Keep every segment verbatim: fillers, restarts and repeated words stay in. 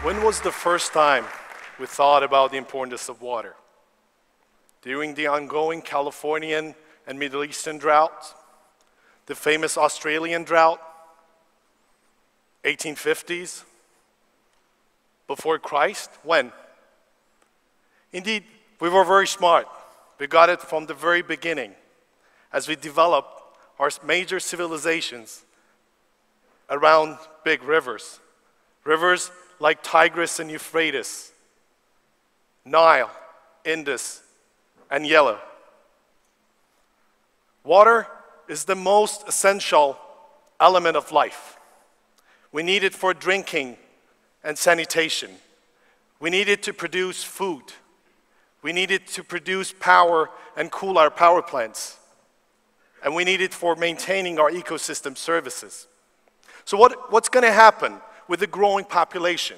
When was the first time we thought about the importance of water? During the ongoing Californian and Middle Eastern drought, the famous Australian drought, eighteen fifties, before Christ? When? Indeed, we were very smart. We got it from the very beginning as we developed our major civilizations around big rivers. Rivers like Tigris and Euphrates, Nile, Indus, and Yellow. Water is the most essential element of life. We need it for drinking and sanitation. We need it to produce food. We need it to produce power and cool our power plants. And we need it for maintaining our ecosystem services. So what, what's going to happen with the growing population?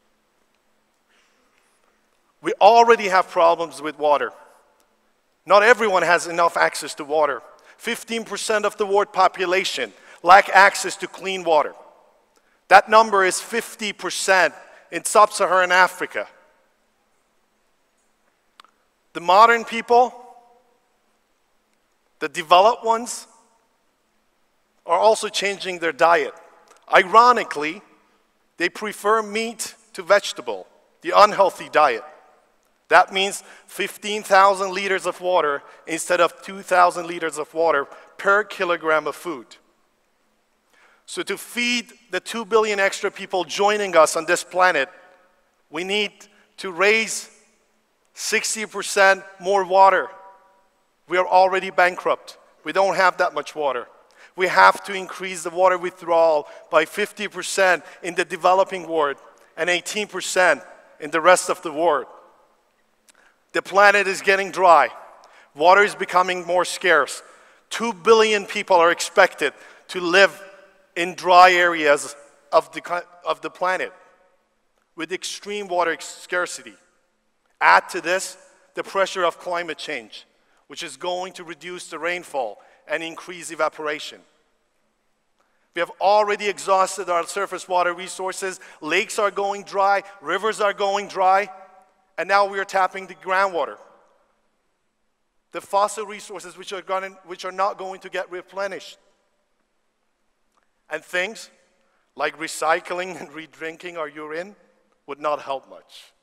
We already have problems with water. Not everyone has enough access to water. fifteen percent of the world population lack access to clean water. That number is fifty percent in sub-Saharan Africa. The modern people, the developed ones, are also changing their diet. Ironically, they prefer meat to vegetable, the unhealthy diet. That means fifteen thousand liters of water instead of two thousand liters of water per kilogram of food. So to feed the two billion extra people joining us on this planet, we need to raise sixty percent more water. We are already bankrupt. We don't have that much water. We have to increase the water withdrawal by fifty percent in the developing world and eighteen percent in the rest of the world. The planet is getting dry. Water is becoming more scarce. Two billion people are expected to live in dry areas of the, of the planet with extreme water scarcity. Add to this the pressure of climate change, which is going to reduce the rainfall and increase evaporation. We have already exhausted our surface water resources. Lakes are going dry, rivers are going dry, and now we are tapping the groundwater. The fossil resources which are, gonna, which are not going to get replenished. And things like recycling and re-drinking our urine would not help much.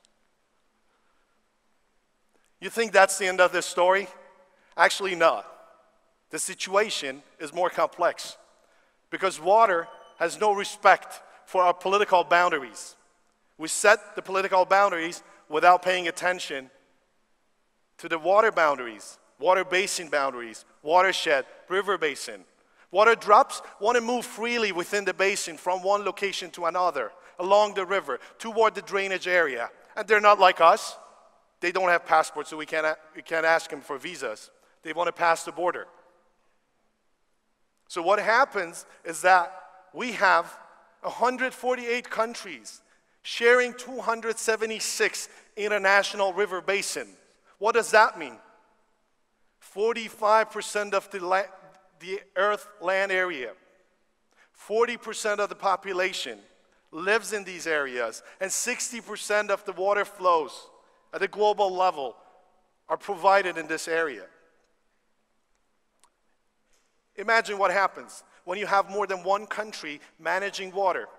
You think that's the end of this story? Actually not. The situation is more complex because water has no respect for our political boundaries. We set the political boundaries without paying attention to the water boundaries, water basin boundaries, watershed, river basin. Water drops want to move freely within the basin from one location to another, along the river, toward the drainage area. And they're not like us. They don't have passports, so we can't, we can't ask them for visas. They want to pass the border. So what happens is that we have one hundred forty-eight countries sharing two hundred seventy-six international river basins. What does that mean? forty-five percent of the, la the Earth land area, forty percent of the population lives in these areas, and sixty percent of the water flows at a global level are provided in this area. Imagine what happens when you have more than one country managing water.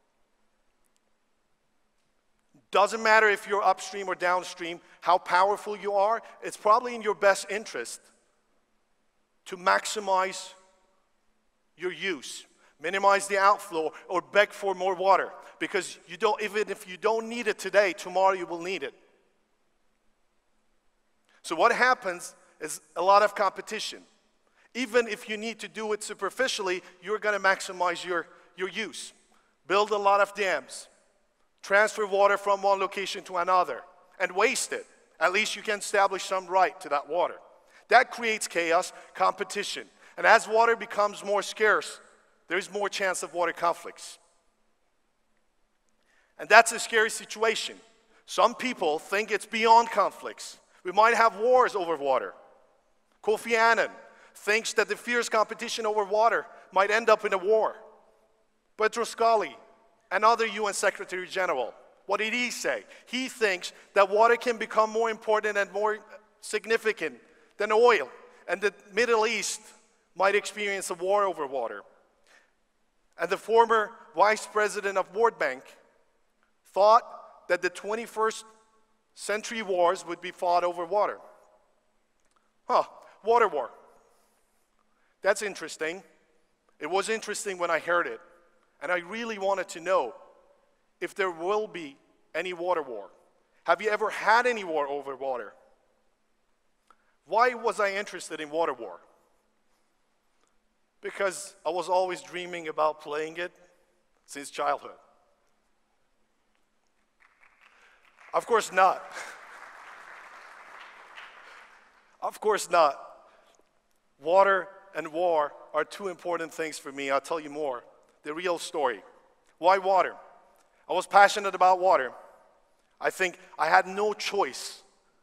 Doesn't matter if you're upstream or downstream, how powerful you are, it's probably in your best interest to maximize your use, minimize the outflow, or beg for more water. Because you don't, even if you don't need it today, tomorrow you will need it. So what happens is a lot of competition. Even if you need to do it superficially, you're going to maximize your, your use. Build a lot of dams. Transfer water from one location to another. And waste it. At least you can establish some right to that water. That creates chaos, competition. And as water becomes more scarce, there's more chance of water conflicts. And that's a scary situation. Some people think it's beyond conflicts. We might have wars over water. Kofi Annan thinks that the fierce competition over water might end up in a war. Petros Scali, another U N Secretary General, What did he say? He thinks that water can become more important and more significant than oil, and the Middle East might experience a war over water. And the former vice president of World Bank thought that the twenty-first century wars would be fought over water. Huh, water war. That's interesting. It was interesting when I heard it, and I really wanted to know if there will be any water war. Have you ever had any war over water? Why was I interested in water war? Because I was always dreaming about playing it since childhood. Of course not. Of course not. Water and war are two important things for me. I'll tell you more. The real story. Why water? I was passionate about water. I think I had no choice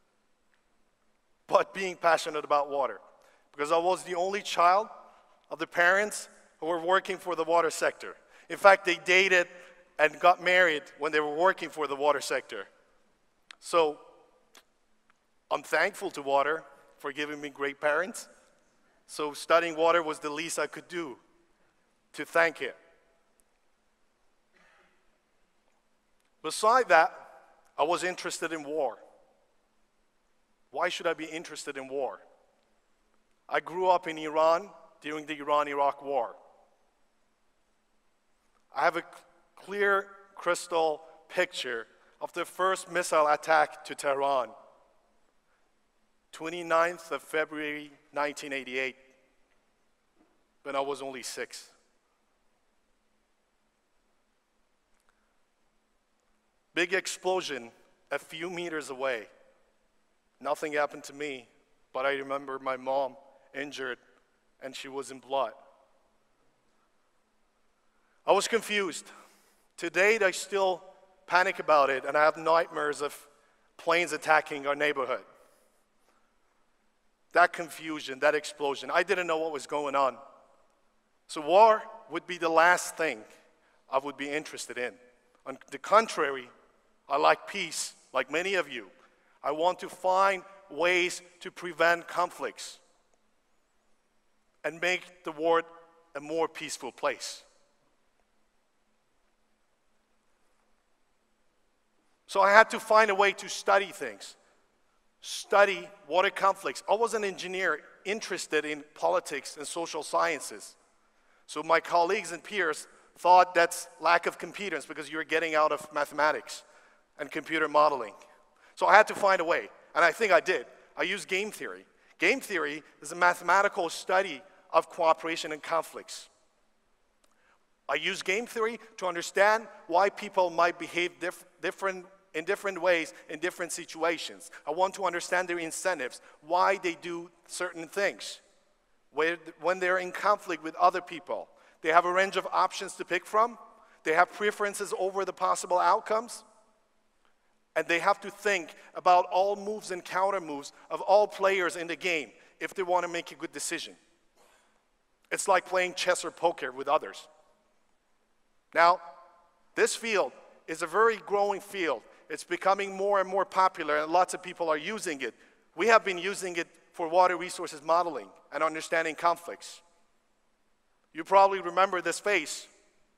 but being passionate about water, because I was the only child of the parents who were working for the water sector. In fact, they dated and got married when they were working for the water sector. So I'm thankful to water for giving me great parents. So studying water was the least I could do to thank it. Beside that, I was interested in war. Why should I be interested in war? I grew up in Iran during the Iran-Iraq War. I have a clear, crystal picture of the first missile attack to Tehran, twenty-ninth of February nineteen eighty-eight, when I was only six. Big explosion a few meters away. Nothing happened to me, but I remember my mom injured and she was in blood. I was confused. To date, I still panic about it, and I have nightmares of planes attacking our neighborhood. That confusion, that explosion, I didn't know what was going on. So war would be the last thing I would be interested in. On the contrary, I like peace, like many of you. I want to find ways to prevent conflicts and make the world a more peaceful place. So I had to find a way to study things, study water conflicts. I was an engineer interested in politics and social sciences. So my colleagues and peers thought that's lack of competence because you're getting out of mathematics and computer modeling. So I had to find a way, and I think I did. I used game theory. Game theory is a mathematical study of cooperation and conflicts. I use game theory to understand why people might behave dif different, in different ways in different situations. I want to understand their incentives, why they do certain things. Where, when they're in conflict with other people, they have a range of options to pick from. They have preferences over the possible outcomes. And they have to think about all moves and counter moves of all players in the game if they want to make a good decision. It's like playing chess or poker with others. Now, this field is a very growing field. It's becoming more and more popular, and lots of people are using it. We have been using it for water resources modeling and understanding conflicts. You probably remember this face.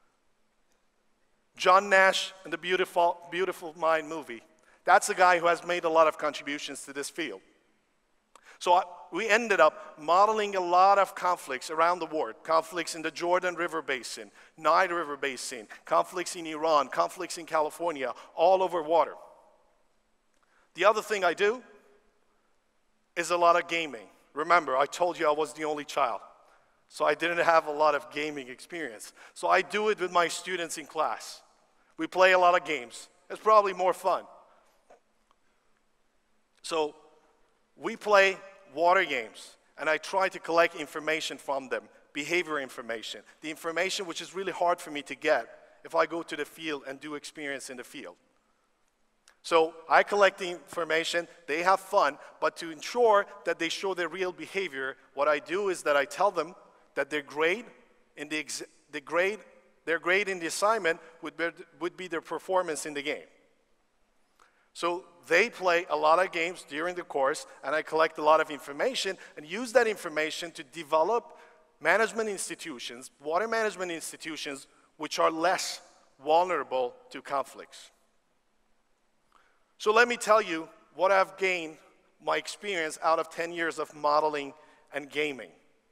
John Nash in the Beautiful, Beautiful Mind movie. That's the guy who has made a lot of contributions to this field. So I, we ended up modeling a lot of conflicts around the world. Conflicts in the Jordan River Basin, Nile River Basin, conflicts in Iran, conflicts in California, all over water. The other thing I do is a lot of gaming. Remember, I told you I was the only child, so I didn't have a lot of gaming experience. So I do it with my students in class. We play a lot of games. It's probably more fun. So we play water games, and I try to collect information from them, behavior information, the information which is really hard for me to get if I go to the field and do experience in the field. So I collect the information, they have fun, but to ensure that they show their real behavior, what I do is that I tell them that their grade in the, ex the grade, their grade in the assignment would be, would be their performance in the game. So they play a lot of games during the course, and I collect a lot of information and use that information to develop management institutions, water management institutions, which are less vulnerable to conflicts. So let me tell you what I've gained my experience out of ten years of modeling and gaming.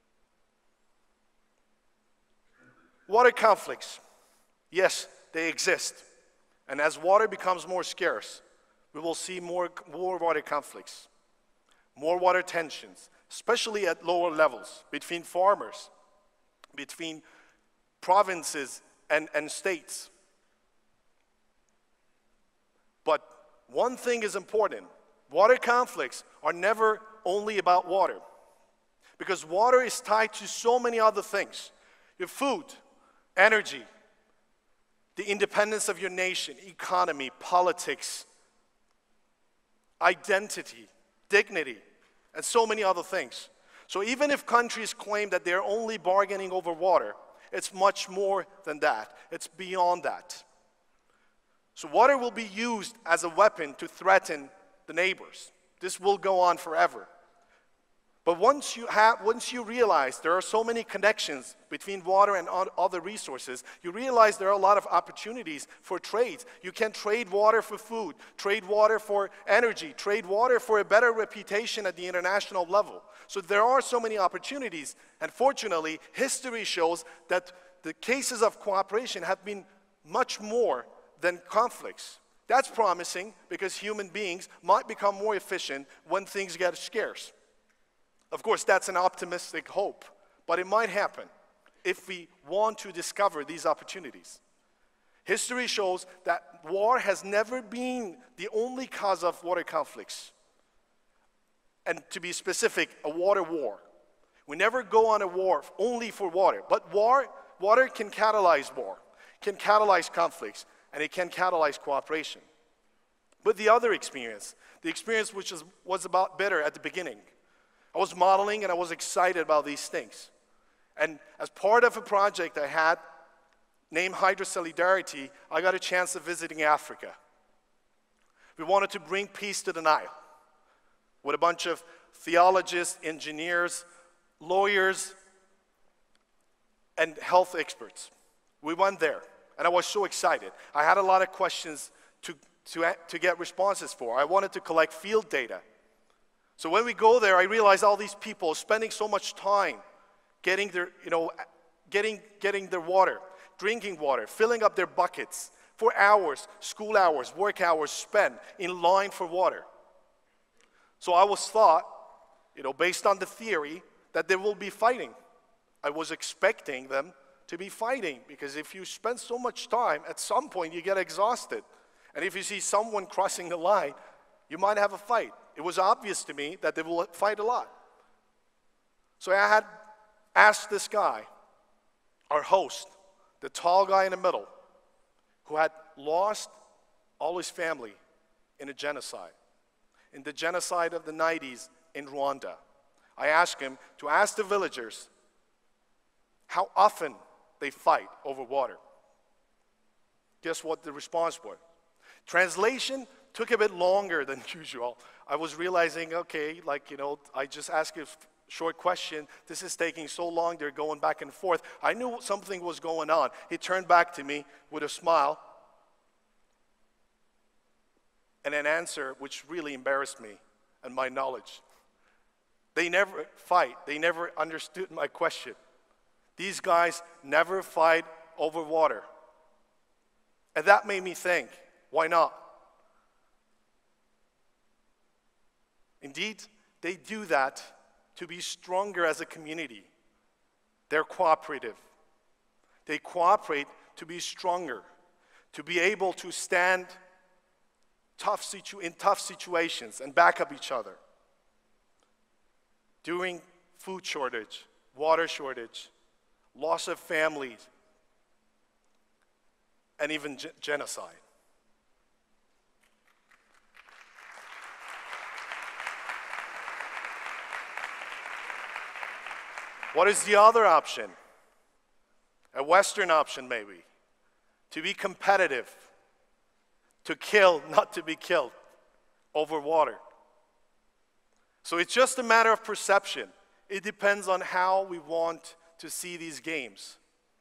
Water conflicts, yes, they exist. And as water becomes more scarce, we will see more, more water conflicts, more water tensions, especially at lower levels, between farmers, between provinces and, and states. But one thing is important. Water conflicts are never only about water, because water is tied to so many other things. Your food, energy, the independence of your nation, economy, politics, identity, dignity, and so many other things. So even if countries claim that they're only bargaining over water, it's much more than that. It's beyond that. So water will be used as a weapon to threaten the neighbors. This will go on forever. But once you have, once you realize there are so many connections between water and other resources, you realize there are a lot of opportunities for trades. You can trade water for food, trade water for energy, trade water for a better reputation at the international level. So there are so many opportunities, and fortunately, history shows that the cases of cooperation have been much more than conflicts. That's promising, because human beings might become more efficient when things get scarce. Of course, that's an optimistic hope, but it might happen if we want to discover these opportunities. History shows that war has never been the only cause of water conflicts. And to be specific, a water war. We never go on a war only for water, but war, water can catalyze war, can catalyze conflicts, and it can catalyze cooperation. But the other experience, the experience which is, was about better at the beginning, I was modeling and I was excited about these things. And as part of a project I had named Hydro Solidarity, I got a chance of visiting Africa. We wanted to bring peace to the Nile with a bunch of theologists, engineers, lawyers, and health experts. We went there, and I was so excited. I had a lot of questions to, to, to get responses for. I wanted to collect field data. So when we go there, I realize all these people spending so much time getting their, you know, getting, getting their water, drinking water, filling up their buckets for hours, school hours, work hours spent in line for water. So I was thought, you know, based on the theory, that they will be fighting. I was expecting them to be fighting, because if you spend so much time, at some point you get exhausted. And if you see someone crossing the line, you might have a fight. It was obvious to me that they will fight a lot. So I had asked this guy, our host, the tall guy in the middle, who had lost all his family in a genocide, in the genocide of the nineties in Rwanda. I asked him to ask the villagers how often they fight over water. Guess what the response was? Translation took a bit longer than usual. I was realizing, okay, like, you know, I just asked a short question. This is taking so long. They're going back and forth. I knew something was going on. He turned back to me with a smile and an answer which really embarrassed me and my knowledge. They never fight. They never understood my question. These guys never fight over water. And that made me think, why not? Indeed, they do that to be stronger as a community. They're cooperative. They cooperate to be stronger, to be able to stand tough situ- in tough situations and back up each other. During food shortage, water shortage, loss of families, and even ge- genocide. What is the other option? A Western option, maybe. To be competitive. To kill, not to be killed. over water. So it's just a matter of perception. It depends on how we want to see these games.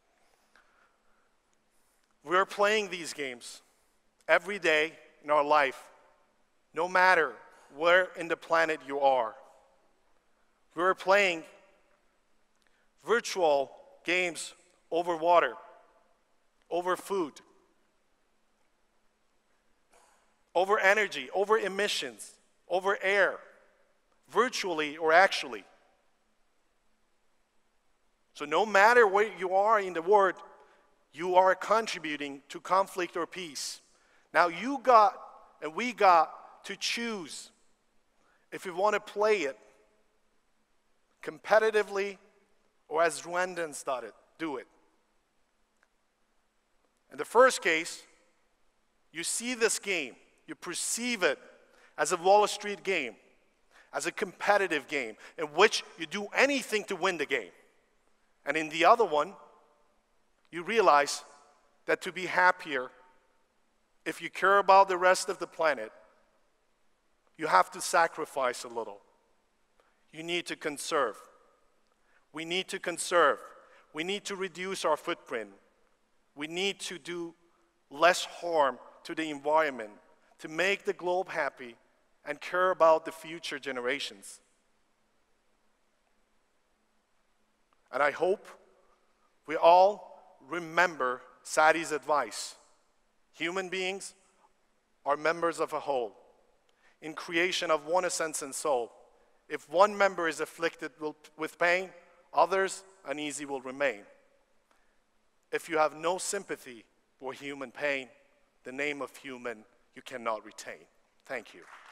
We're playing these games every day in our life, no matter where in the planet you are. We're playing virtual games over water, over food, over energy, over emissions, over air, virtually or actually. So no matter where you are in the world, you are contributing to conflict or peace. Now you got, and we got, to choose if we want to play it competitively or as Rwandans do it. In the first case, you see this game, you perceive it as a Wall Street game, as a competitive game, in which you do anything to win the game. And in the other one, you realize that to be happier, if you care about the rest of the planet, you have to sacrifice a little. You need to conserve. We need to conserve. We need to reduce our footprint. We need to do less harm to the environment to make the globe happy and care about the future generations. And I hope we all remember Sadi's advice. Human beings are members of a whole, in creation of one essence and soul. If one member is afflicted with pain, others uneasy will remain. If you have no sympathy for human pain, the name of human you cannot retain. Thank you.